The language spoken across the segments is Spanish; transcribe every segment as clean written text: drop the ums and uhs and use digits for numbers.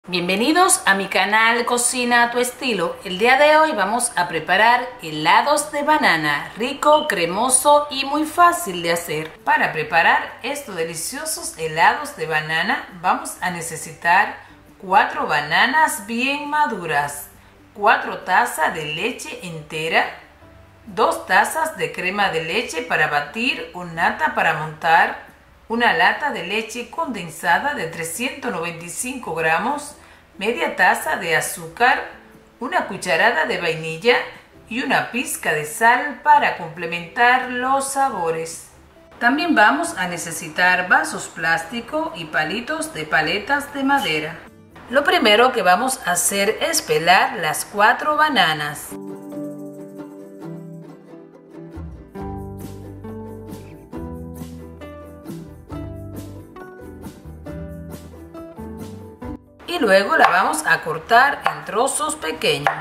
Bienvenidos a mi canal Cocina a tu estilo. El día de hoy vamos a preparar helados de banana, rico, cremoso y muy fácil de hacer. Para preparar estos deliciosos helados de banana vamos a necesitar 4 bananas bien maduras, 4 tazas de leche entera, 2 tazas de crema de leche para batir o nata para montar, una lata de leche condensada de 395 gramos, media taza de azúcar, una cucharada de vainilla y una pizca de sal para complementar los sabores. También vamos a necesitar vasos plásticos y palitos de paletas de madera. Lo primero que vamos a hacer es pelar las 4 bananas. Y luego la vamos a cortar en trozos pequeños.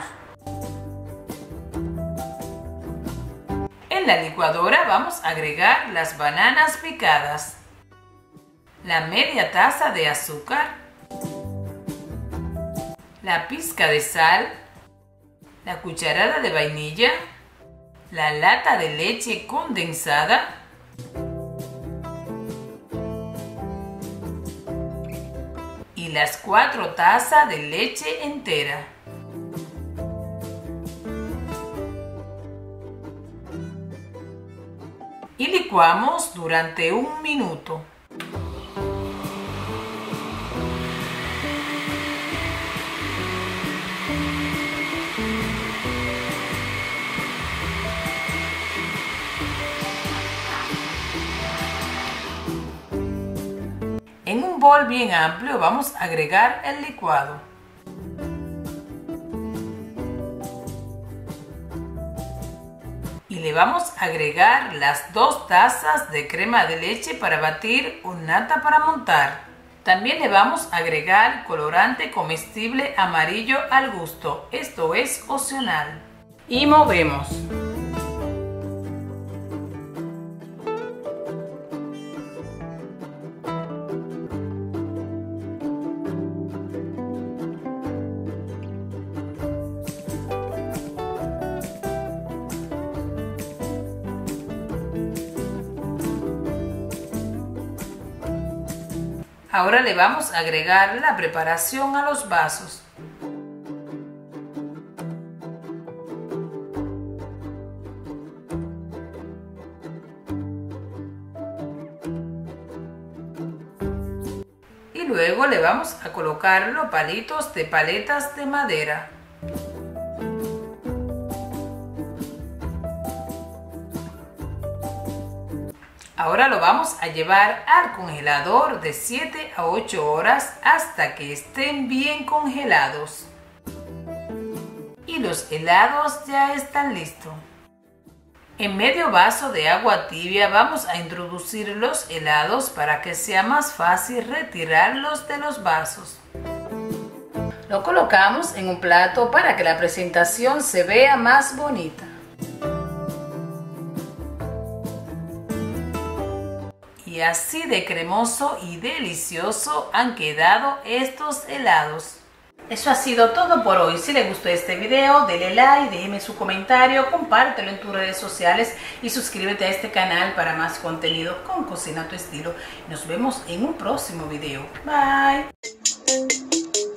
En la licuadora vamos a agregar las bananas picadas, la media taza de azúcar, la pizca de sal, la cucharada de vainilla, la lata de leche condensada, y las 4 tazas de leche entera. Y licuamos durante 1 minuto. En un bol bien amplio vamos a agregar el licuado. Y le vamos a agregar las 2 tazas de crema de leche para batir o nata para montar. También le vamos a agregar colorante comestible amarillo al gusto. Esto es opcional. Y movemos. Ahora le vamos a agregar la preparación a los vasos. Y luego le vamos a colocar los palitos de paletas de madera. Ahora lo vamos a llevar al congelador de 7 a 8 horas hasta que estén bien congelados. Y los helados ya están listos. En medio vaso de agua tibia vamos a introducir los helados para que sea más fácil retirarlos de los vasos. Lo colocamos en un plato para que la presentación se vea más bonita. Y así de cremoso y delicioso han quedado estos helados. Eso ha sido todo por hoy. Si les gustó este video, denle like, déjeme su comentario, compártelo en tus redes sociales y suscríbete a este canal para más contenido con Cocina a tu estilo. Nos vemos en un próximo video. Bye.